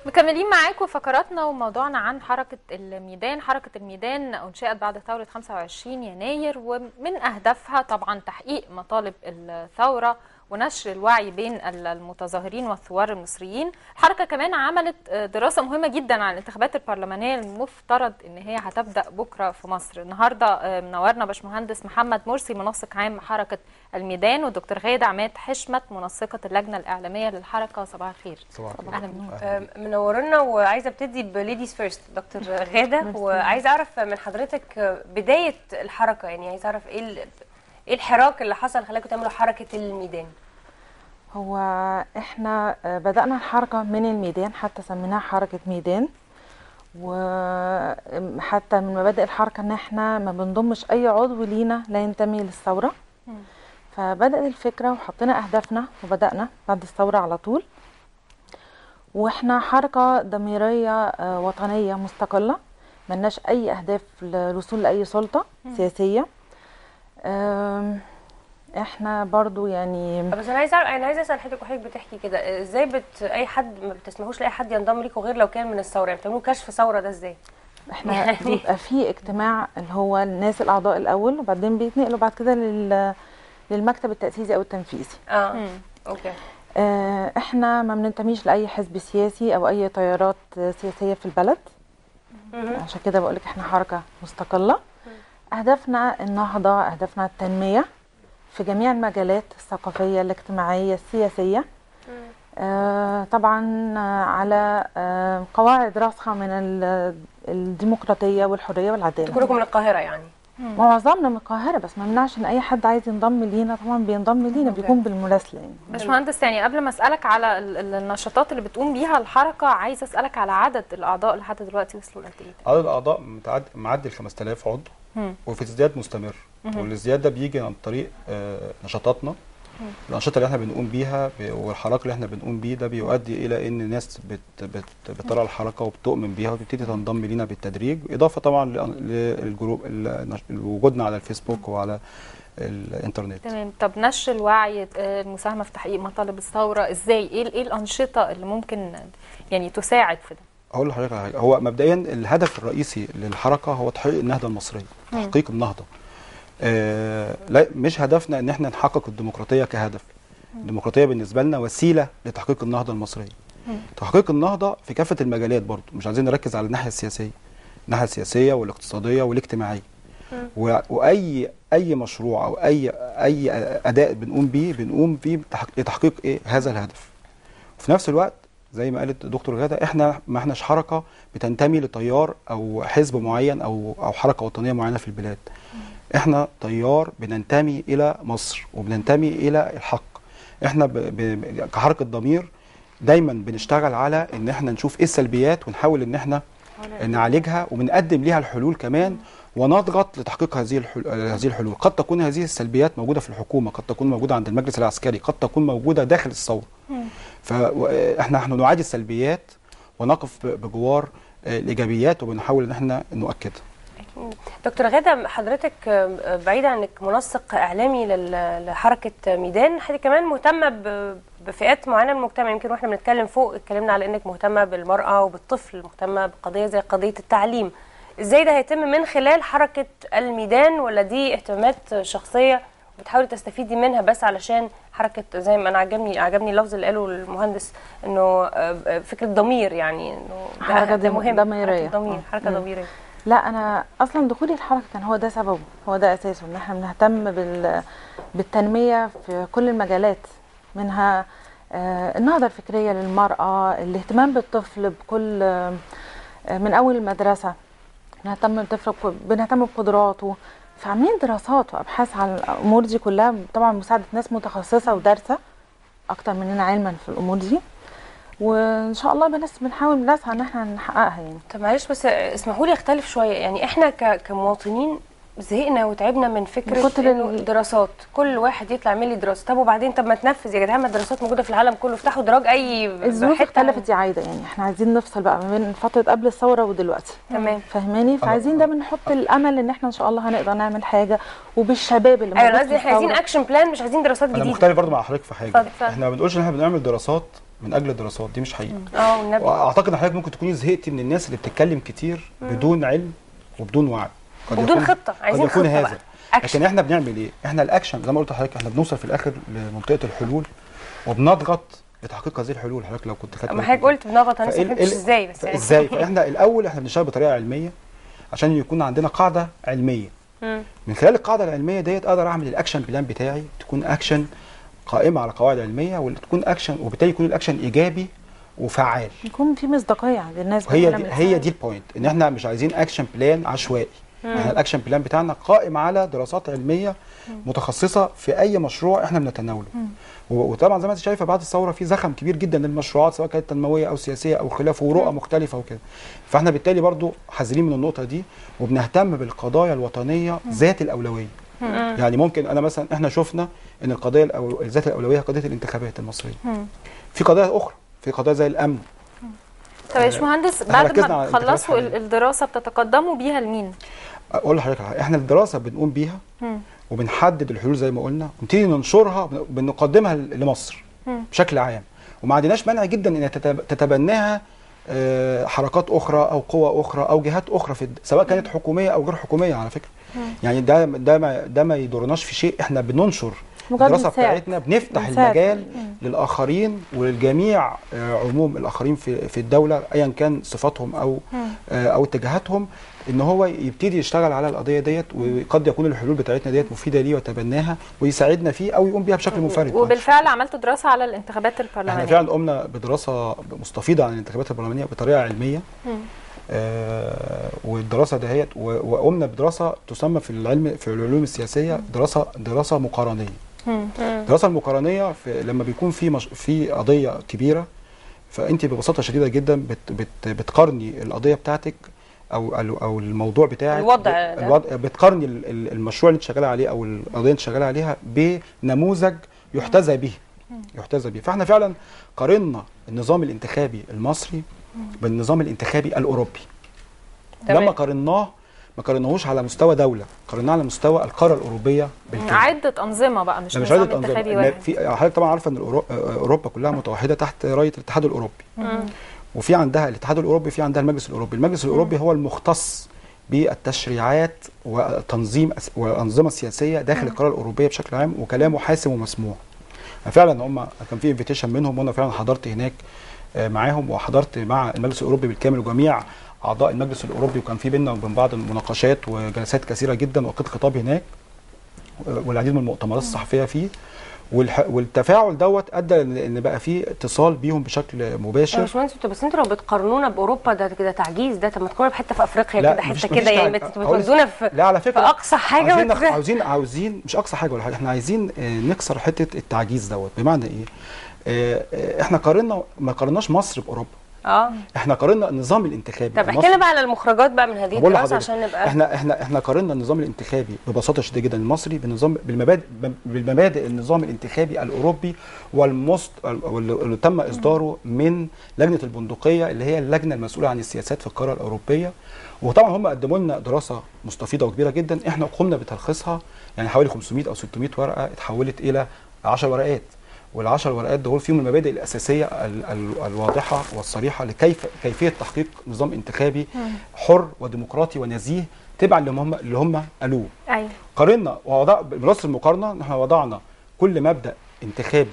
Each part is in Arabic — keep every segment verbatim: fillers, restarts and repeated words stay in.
مكملين معاكم فقراتنا وموضوعنا عن حركة الميدان. حركة الميدان أنشئت بعد ثورة خمسة وعشرين يناير، ومن أهدافها طبعا تحقيق مطالب الثورة ونشر الوعي بين المتظاهرين والثوار المصريين. الحركة كمان عملت دراسة مهمة جدا عن الانتخابات البرلمانية المفترض ان هي هتبدأ بكرة في مصر. النهاردة منورنا باشمهندس محمد مرسي منسق عام حركة الميدان، والدكتور غادة عماد حشمت منسقة اللجنة الإعلامية للحركة. صباح الخير. صباح الخير. أهلا بيك. منورنا، وعايزة ابتدي بليديز فيرست دكتور غادة، وعايزة اعرف من حضرتك بداية الحركة، يعني عايزة اعرف ايه ايه الحراك اللي حصل خلاكم تعملوا حركة الميدان؟ هو احنا بدأنا الحركة من الميدان، حتى سميناها حركة ميدان، وحتى من مبادئ الحركة ان احنا ما بنضمش اي عضو لينا لا ينتمي للثورة. فبدأت الفكرة وحطينا اهدافنا وبدأنا بعد الثورة على طول، واحنا حركة ضميرية وطنية مستقلة، ملناش اي اهداف للوصول لاي سلطة سياسية. احنا برضو يعني بس انا عايزه انا عايزه اسال حضرتك، وحضرتك بتحكي كده ازاي بت اي حد ما بتسمحوش لاي حد ينضم ليكم غير لو كان من الثوره؟ يعني بتعملوا كشف ثوره ده ازاي؟ احنا يعني بيبقى في اجتماع اللي هو الناس الاعضاء الاول، وبعدين بيتنقلوا بعد كده لل للمكتب التأسيسي او التنفيذي. اه مم. اوكي. اه احنا ما بننتميش لاي حزب سياسي او اي تيارات سياسيه في البلد. مم. عشان كده بقول لك احنا حركه مستقله. اهدافنا النهضه، اهدافنا التنميه في جميع المجالات الثقافية الاجتماعية السياسية، آه طبعا على آه قواعد راسخة من الديمقراطية والحرية والعدالة. كلكم من القاهرة يعني؟ معظمنا من القاهرة، بس ما يمنعش ان اي حد عايز ينضم لينا طبعا بينضم لينا، بيكون بالمراسلة يعني. باشمهندس، يعني قبل ما اسالك على النشاطات اللي بتقوم بيها الحركة، عايز اسالك على عدد الاعضاء لحد دلوقتي وصلوا لقد ايه؟ عدد الاعضاء معدي ال خمسة آلاف عضو، وفي ازدياد مستمر، والازدياد ده بيجي عن طريق نشاطاتنا. الانشطه اللي احنا بنقوم بيها والحراك اللي احنا بنقوم بيه ده بيؤدي الى ان الناس بت بت بترى الحركه وبتؤمن بيها وبتبتدي تنضم لينا بالتدريج، اضافه طبعا للجروب وجودنا على الفيسبوك وعلى الانترنت. تمام. طب نشر الوعي، المساهمه في تحقيق مطالب الثوره ازاي؟ ايه ايه الانشطه اللي ممكن يعني تساعد في ده؟ هقول لحضرتك على حاجه. هو مبدئيا الهدف الرئيسي للحركه هو تحقيق النهضه المصريه، تحقيق النهضه. آه لا، مش هدفنا ان احنا نحقق الديمقراطيه كهدف. الديمقراطيه بالنسبه لنا وسيله لتحقيق النهضه المصريه. تحقيق النهضه في كافه المجالات، برضو مش عايزين نركز على الناحيه السياسيه، الناحيه السياسيه والاقتصاديه والاجتماعيه. واي اي مشروع او اي اي اداء بنقوم بيه بنقوم بيه لتحقيق ايه هذا الهدف. وفي نفس الوقت زي ما قالت دكتور غادة، احنا ما احناش حركه بتنتمي لتيار او حزب معين او او حركه وطنيه معينه في البلاد. احنا تيار بننتمي الى مصر وبننتمي الى الحق. احنا ب ب كحركه ضمير دايما بنشتغل على ان احنا نشوف ايه السلبيات ونحاول ان احنا نعالجها، وبنقدم ليها الحلول كمان، ونضغط لتحقيق هذه الحلول. هذه الحلول قد تكون هذه السلبيات موجوده في الحكومه، قد تكون موجوده عند المجلس العسكري، قد تكون موجوده داخل الثوره. فاحنا نحن نعادي السلبيات ونقف بجوار الايجابيات، وبنحاول ان احنا نؤكدها. دكتور غادة، حضرتك بعيد عنك منسق اعلامي لحركه ميدان، حضرتك كمان مهتمه بفئات معينه من المجتمع. يمكن واحنا بنتكلم فوق اتكلمنا على انك مهتمه بالمراه وبالطفل، مهتمه بقضيه زي قضيه التعليم. ازاي ده هيتم من خلال حركه الميدان، ولا دي اهتمامات شخصيه بتحاولي تستفيدي منها بس علشان حركه، زي ما انا عجبني عجبني اللفظ اللي قاله المهندس انه فكره ضمير، يعني انه حركه ده مهم، ضميريه، ضمير، حركه ضميريه. لا، انا اصلا دخولي الحركه كان هو ده سببه، هو ده اساسه، ان احنا بنهتم بال بالتنميه في كل المجالات، منها آه النهضه الفكريه للمراه، الاهتمام بالطفل بكل آه من اول المدرسه، بنهتم بالطفل، بنهتم بقدراته. فعاملين دراسات وابحاث على الامور دي كلها، طبعا مساعده ناس متخصصه ودارسه اكتر مننا علما في الامور دي، وان شاء الله بنس بنحاول بنسعى ان احنا نحققها يعني. طب معلش بس اسمحوا لي اختلف شويه، يعني احنا كمواطنين زهقنا وتعبنا من فكره انه الدراسات كل واحد يطلع يعمل لي دراسه. طب وبعدين، طب ما تنفذ يا جدعان، ما الدراسات موجوده في العالم كله، افتحوا دراج اي الظروف اختلفت يا عايده، يعني احنا عايزين نفصل بقى ما بين فتره قبل الثوره ودلوقتي. تمام، فاهماني؟ فعايزين ده بنحط الامل ان احنا ان شاء الله هنقدر نعمل حاجه، وبالشباب اللي ايوه قصدي احنا عايزين اكشن بلان، مش عايزين دراسات جديده. انا مختلف برضه مع حضرتك في حاجه. فضل. احنا ما بنقولش ان احنا بنعمل دراسات من اجل الدراسات دي مش حقيقه. اه والنبي. واعتقد ان حضرتك ممكن تكوني زهقتي من الناس اللي بتتكلم كتير بدون علم وبدون وعي، وبدون خطه، عايزين قد يكون خطه هذا. لكن احنا بنعمل ايه؟ احنا الاكشن زي ما قلت لحضرتك، احنا بنوصل في الاخر لمنطقه الحلول وبنضغط لتحقيق هذه الحلول. حضرتك لو كنت خدت ما حضرتك قلت بنضغط، انا ما فهمتش ازاي بس يعني. ازاي؟ فاحنا الاول احنا بنشتغل بطريقه علميه عشان يكون عندنا قاعده علميه. مم. من خلال القاعده العلميه ديت اقدر اعمل الاكشن بلان بتاعي، تكون اكشن قائمه على قواعد علميه، وتكون اكشن وبالتالي يكون الاكشن ايجابي وفعال، يكون في مصداقيه عند الناس. هي دي هي دي البوينت، ان احنا مش عايزين اكشن بلان عشوائي. مم. احنا الاكشن بلان بتاعنا قائم على دراسات علميه مم. متخصصه في اي مشروع احنا بنتناوله. وطبعا زي ما انت شايفه بعد الثوره في زخم كبير جدا للمشروعات سواء كانت تنمويه او سياسيه او خلافه، ورؤى مختلفه وكده. فاحنا بالتالي برضو حذرين من النقطه دي، وبنهتم بالقضايا الوطنيه مم. ذات الاولويه. مم. يعني ممكن انا مثلا احنا شفنا ان القضيه الأو... ذات الاولويه قضيه الانتخابات المصريه. مم. في قضايا اخرى، في قضايا زي الامن. طب يا باشمهندس، بعد ما تخلصوا الدراسه بتتقدموا بيها لمين؟ اقول لحضرتك احنا الدراسه بنقوم بيها مم. وبنحدد الحلول زي ما قلنا، ونبتدي ننشرها، بنقدمها لمصر مم. بشكل عام، وما عندناش مانع جدا ان تتبناها حركات اخرى او قوى اخرى او جهات اخرى في سواء كانت حكوميه او غير حكوميه على فكره. مم. يعني ده ده ما ده ما يضرناش في شيء، احنا بننشر الدراسه بتاعتنا، بنفتح المجال مم. للاخرين وللجميع عموم الاخرين في في الدوله ايا كان صفاتهم او مم. او اتجاهاتهم، ان هو يبتدي يشتغل على القضيه ديت، وقد يكون الحلول بتاعتنا ديت مفيده ليه ويتبناها ويساعدنا فيه او يقوم بيها بشكل منفرد. وبالفعل عملتوا دراسه على الانتخابات البرلمانيه؟ احنا فعلا قمنا بدراسه مستفيضه عن الانتخابات البرلمانيه بطريقه علميه. آه والدراسه دهيت وقمنا بدراسه تسمى في العلم في العلوم السياسيه دراسه دراسه مقارنيه. الدراسه المقارنيه في لما بيكون في مش في قضيه كبيره، فانت ببساطه شديده جدا بت بت بتقارني القضيه بتاعتك او او الموضوع بتاعك، الوضع الوضع بتقارني المشروع اللي انت شغاله عليه او القضيه اللي انت شغاله عليها بنموذج يحتذى به يحتذى به. فاحنا فعلا قارنا النظام الانتخابي المصري بالنظام الانتخابي الاوروبي. تمام. لما قارناه ما قارناهوش على مستوى دوله، قارناه على مستوى القاره الاوروبيه بالكامل. عده انظمه بقى، مش, مش نظام انتخابي واحد. في حضرتك طبعا عارفه ان اوروبا كلها متوحده تحت رايه الاتحاد الاوروبي. مم. وفي عندها الاتحاد الاوروبي، في عندها المجلس الاوروبي. المجلس الاوروبي مم. هو المختص بالتشريعات وتنظيم والانظمه السياسيه داخل القاره الاوروبيه بشكل عام، وكلامه حاسم ومسموع. فعلا هم كان في انفيتيشن منهم، وانا فعلا حضرت هناك معاهم، وحضرت مع المجلس الاوروبي بالكامل وجميع اعضاء المجلس الاوروبي، وكان في بيننا وبين بعض المناقشات وجلسات كثيره جدا، وقيت خطاب هناك والعديد من المؤتمرات الصحفيه فيه. والتفاعل دوت ادى ان بقى في اتصال بيهم بشكل مباشر. يا باشمهندس بس انتوا لو بتقارنونا باوروبا ده كده تعجيز، ده طب ما تقارنوا بحته في افريقيا كده، حته كده يعني بتودونا في لا على فكره في اقصى حاجه. عاوزين عاوزين عاوزين مش اقصى حاجه ولا حاجه، احنا عايزين نكسر حته التعجيز دوت. بمعنى ايه؟ احنا قارنا ما قارناش مصر باوروبا، اه احنا قارنا النظام الانتخابي. طب احكي لنا بقى على المخرجات بقى من هذه الدراسه عشان نبقى احنا احنا احنا قارنا النظام الانتخابي ببساطه شديده جدا المصري بالنظام بالمبادئ بالمبادئ النظام الانتخابي الاوروبي والمست اللي تم اصداره من لجنه البندقيه اللي هي اللجنه المسؤوله عن السياسات في القاره الاوروبيه. وطبعا هم قدموا لنا دراسه مستفيضه وكبيره جدا، احنا قمنا بتلخيصها، يعني حوالي خمسمائة او ستمائة ورقه اتحولت الى عشر ورقات، والعشر ورقات دول فيهم المبادئ الاساسيه ال ال الواضحه والصريحه لكيف كيفيه تحقيق نظام انتخابي حر وديمقراطي ونزيه تبعا اللي هم اللي هم قالوه. ايوه. قارنا ووضع بنص المقارنه ان احنا وضعنا كل مبدا انتخابي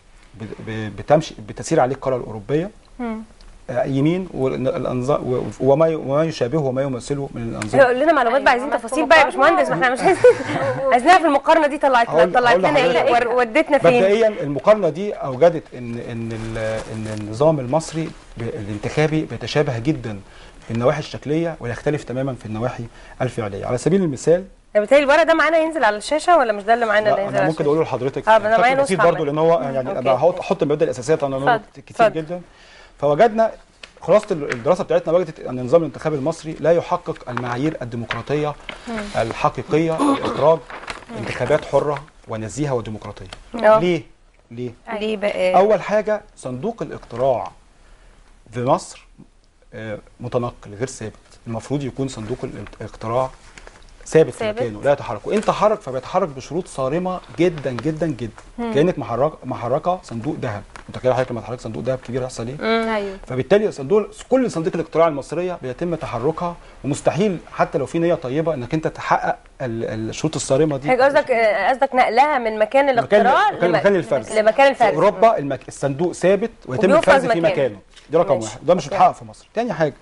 بتمشي بتسير عليه القاره الاوروبيه مم. يمين والانظام وما وما يشابهه وما يمثله من الانظمه. قول لنا معلومات بقى، عايزين تفاصيل بقى يا باشمهندس، ما احنا مش عايزينها في المقارنه دي. طلعت طلعت لنا ايه ودتنا فين؟ مبدئيا المقارنه دي اوجدت ان ان ان النظام المصري الانتخابي بيتشابه جدا في النواحي الشكليه ويختلف تماما في النواحي الفعليه. على سبيل المثال بالتالي الورق ده معانا ينزل على الشاشه ولا مش ده اللي معانا اللي ينزل على الشاشه؟ ممكن اقوله لحضرتك اه انا معايا نسخه برضه لان هو يعني انا هحط المبادئ الاساسيه طبعا كتير جدا. فوجدنا خلاصه الدراسه بتاعتنا وجدت ان النظام الانتخابي المصري لا يحقق المعايير الديمقراطيه الحقيقيه لاخراج انتخابات حره ونزيهه وديمقراطيه. ليه؟ ليه؟ ليه بقى؟ اول حاجه صندوق الاقتراع في مصر متنقل غير ثابت. المفروض يكون صندوق الاقتراع ثابت في ثابت. مكانه لا يتحرك، وان تحرك فبيتحرك بشروط صارمه جدا جدا جدا. مم. كانك محرك محركه صندوق ذهب. متخيل حضرتك لما تحرك صندوق ذهب كبير يحصل ايه؟ ايوه. فبالتالي صندوق كل صناديق الاقتراع المصريه بيتم تحركها، ومستحيل حتى لو في نيه طيبه انك انت تحقق ال- الشروط الصارمه دي. حضرتك قصدك قصدك نقلها من مكان الاقتراع مكان, مكان الفرز. لمكان الفرز. في اوروبا المك... الصندوق ثابت ويتم وبيفرز الفرز في مكانه. مكانه. دي رقم ماشي. واحد، ده مش أوكي. متحقق في مصر. تاني حاجه،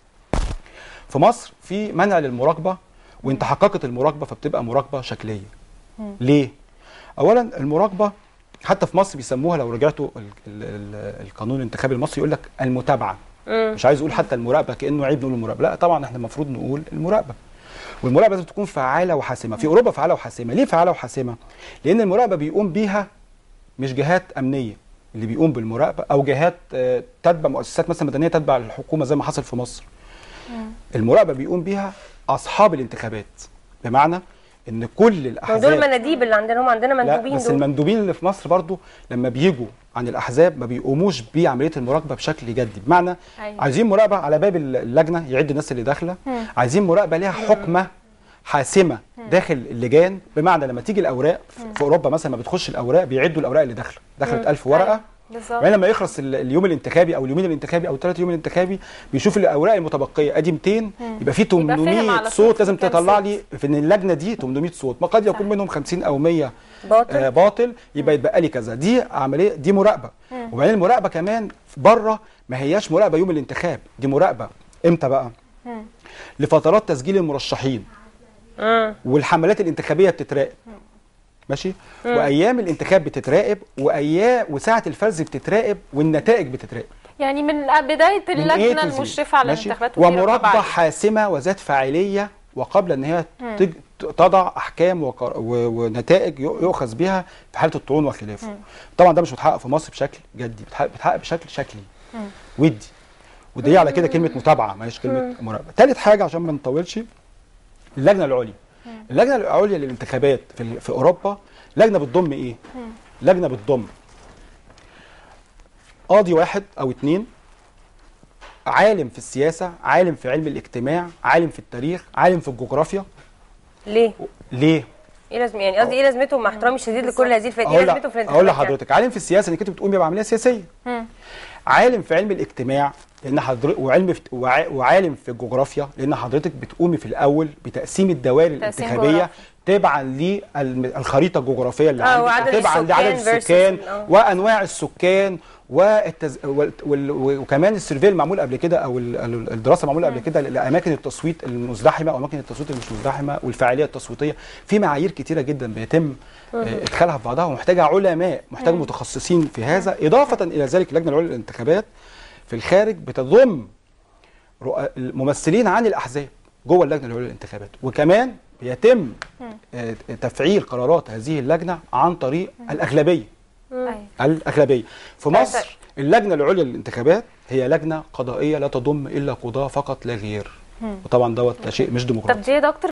في مصر في منع للمراقبه، وان تحققت المراقبه فبتبقى مراقبه شكليه. ليه؟ اولا المراقبه حتى في مصر بيسموها، لو رجعتوا ال ال ال القانون الانتخابي المصري يقول لك المتابعه. مم. مش عايز اقول حتى المراقبه كانه عيب نقول المراقبه، لا طبعا احنا المفروض نقول المراقبه. والمراقبه لازم تكون فعاله وحاسمه. في اوروبا فعاله وحاسمه. ليه فعاله وحاسمه؟ لان المراقبه بيقوم بيها مش جهات امنيه اللي بيقوم بالمراقبه، او جهات آه، تتبع مؤسسات مثلا مدنيه تتبع الحكومه زي ما حصل في مصر. المراقبه بيقوم بيها اصحاب الانتخابات، بمعنى ان كل دول الاحزاب المناديب اللي عندنا، هم عندنا لا مندوبين بس دول. المندوبين اللي في مصر برضو لما بيجوا عن الاحزاب ما بيقوموش بعمليه المراقبه بشكل جدي، بمعنى أيوة. عايزين مراقبه على باب اللجنه يعد الناس اللي داخله، عايزين مراقبه ليها حكمه حاسمه داخل اللجان، بمعنى لما تيجي الاوراق في اوروبا مثلا ما بتخش الاوراق بيعدوا الاوراق اللي داخله، دخلت ألف ورقه. أيوة. بالظبط. وبعدين لما يخلص ال- اليوم الانتخابي او اليومين الانتخابي او الثلاث يوم الانتخابي بيشوف الاوراق المتبقيه ادي مئتين، يبقى في فاهم ثمانمائة على صوت صوت لازم كام تطلع صوت. لي في ان اللجنه دي ثمانمائة صوت، ما قد يكون صح. منهم خمسين او مية باطل. آه باطل، يبقى يتبقى لي كذا. دي عمليه، دي مراقبه. وبعدين المراقبه كمان بره ما هياش مراقبه يوم الانتخاب، دي مراقبه امتى بقى؟ لفترات تسجيل المرشحين مم. والحملات الانتخابيه بتتراقب. ماشي؟ وايام الانتخاب بتتراقب، وايام وساعه الفرز بتتراقب، والنتائج بتتراقب. يعني من بدايه من اللجنه A to Z. المشرفه على ماشي؟ الانتخابات وفي رقابة ومراقبه عليها. حاسمه وذات فاعليه، وقبل ان هي تج... تضع احكام وقر... و... ونتائج يؤ- يؤخذ بها في حاله الطعون وخلافه. طبعا ده مش متحقق في مصر بشكل جدي، بيتحقق, بيتحقق بشكل شكلي ودي، ودي على كده كلمه متابعه ما هيش كلمه مراقبه. ثالث حاجه عشان ما نطولش، اللجنه العليا. اللجنه العليا للانتخابات في, في اوروبا لجنه بتضم ايه؟ لجنه بتضم قاضي واحد او اتنين، عالم في السياسه، عالم في علم الاجتماع، عالم في التاريخ، عالم في الجغرافيا. ليه؟ ليه؟ ايه لازم يعني قصدي ايه لازمته، مع احترامي الشديد لكل هذه الفئات، ايه اقول لازمته في لح- الانتخابات؟ اقول يعني؟ لحضرتك، عالم في السياسه انك انت بتقومي بعمليه سياسيه. عالم في علم الاجتماع لان حضرتك، وعلم في وع- وعالم في الجغرافيا لان حضرتك بتقومي في الاول بتقسيم الدوائر تقسيم الانتخابيه جغرافي. تبعا للخريطه الجغرافيه اللي آه، عندك، وعدد تبعا السكان لعدد versus السكان ال- آه. وانواع السكان والتز... وال... وال... وكمان السيرفي المعمول قبل كده، او ال- ال- الدراسه المعموله قبل كده لاماكن التصويت المزدحمه او اماكن التصويت اللي مش مزدحمه، والفاعليه التصويتيه. في معايير كتيره جدا بيتم آه، ادخالها في بعضها، ومحتاجه علماء، محتاجه متخصصين في هذا. اضافه الى ذلك اللجنه العليا للانتخابات في الخارج بتضم رؤ- ممثلين عن الاحزاب جوه اللجنه العليا للانتخابات، وكمان بيتم آه، تفعيل قرارات هذه اللجنه عن طريق الاغلبيه. أيوة. الأغلبية. في طيب. مصر اللجنة العليا للانتخابات هي لجنة قضائية لا تضم إلا قضاة فقط لا غير. وطبعا دوت ده شيء مش طب ديمقراطي. دي يا دكتور